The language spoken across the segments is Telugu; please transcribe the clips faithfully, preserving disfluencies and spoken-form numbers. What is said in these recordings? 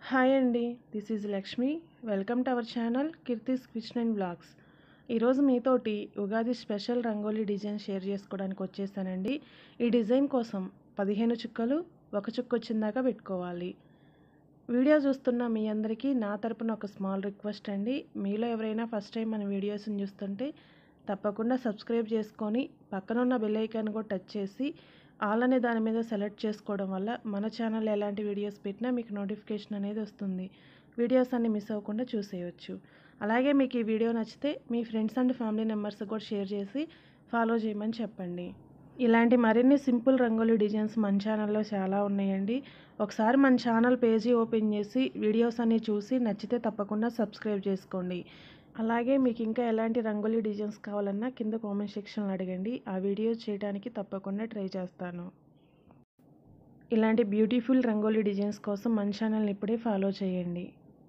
హాయ్ అండి, this is Lakshmi. Welcome to our channel Keerthi's kitchen and blogs. ఈరోజు మీతోటి Ugadi special rangoli design share చేసుకోవడానికి వచ్చేసానండి. ఈ డిజైన్ కోసం పదిహేను చుక్కలు ఒక చుక్క వచ్చిందాకా పెట్టుకోవాలి. వీడియో చూస్తున్న మీ అందరికీ నా తరపున ఒక స్మాల్ రిక్వెస్ట్ అండి. మీలో ఎవరైనా ఫస్ట్ టైం మన వీడియోస్ని చూస్తుంటే తప్పకుండా సబ్స్క్రైబ్ చేసుకొని పక్కనున్న బెల్ ఐకాన్ కూడా టచ్ చేసి ఆల్ అనే దాని మీద సెలెక్ట్ చేసుకోవడం వల్ల మన ఛానల్ ఎలాంటి వీడియోస్ పెట్టినా మీకు నోటిఫికేషన్ అనేది వస్తుంది. వీడియోస్ అన్ని మిస్ అవ్వకుండా చూసేయచ్చు. అలాగే మీకు ఈ వీడియో నచ్చితే మీ ఫ్రెండ్స్ అండ్ ఫ్యామిలీ మెంబర్స్ కూడా షేర్ చేసి ఫాలో చేయమని చెప్పండి. ఇలాంటి మరిన్ని సింపుల్ రంగోలీ డిజైన్స్ మన ఛానల్లో చాలా ఉన్నాయండి. ఒకసారి మన ఛానల్ పేజీ ఓపెన్ చేసి వీడియోస్ అన్ని చూసి నచ్చితే తప్పకుండా సబ్స్క్రైబ్ చేసుకోండి. అలాగే మీకు ఇంకా ఎలాంటి రంగోలీ డిజైన్స్ కావాలన్నా కింద కామెంట్ సెక్షన్లో అడగండి. ఆ వీడియో చేయడానికి తప్పకుండా ట్రై చేస్తాను. ఇలాంటి బ్యూటిఫుల్ రంగోలీ డిజైన్స్ కోసం మన ఛానల్ని ఇప్పుడే ఫాలో చేయండి.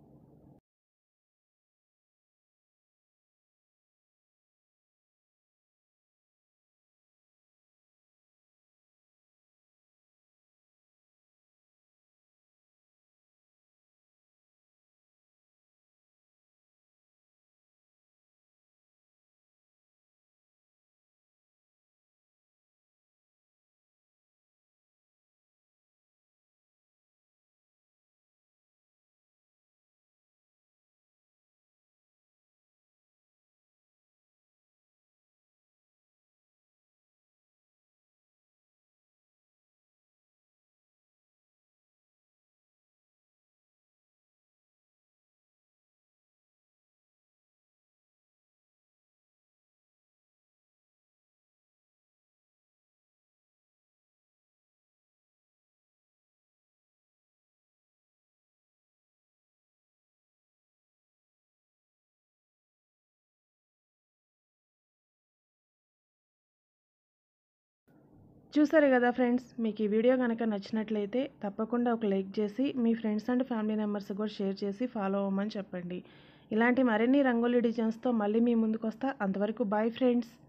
చూసారు కదా ఫ్రెండ్స్, మీకు ఈ వీడియో కనుక నచ్చినట్లయితే తప్పకుండా ఒక లైక్ చేసి మీ ఫ్రెండ్స్ అండ్ ఫ్యామిలీ మెంబర్స్ కూడా షేర్ చేసి ఫాలో అవ్వమని చెప్పండి. ఇలాంటి మరిన్ని రంగోలీ డిజైన్స్తో మళ్ళీ మీ ముందుకు వస్తా. అంతవరకు బాయ్ ఫ్రెండ్స్.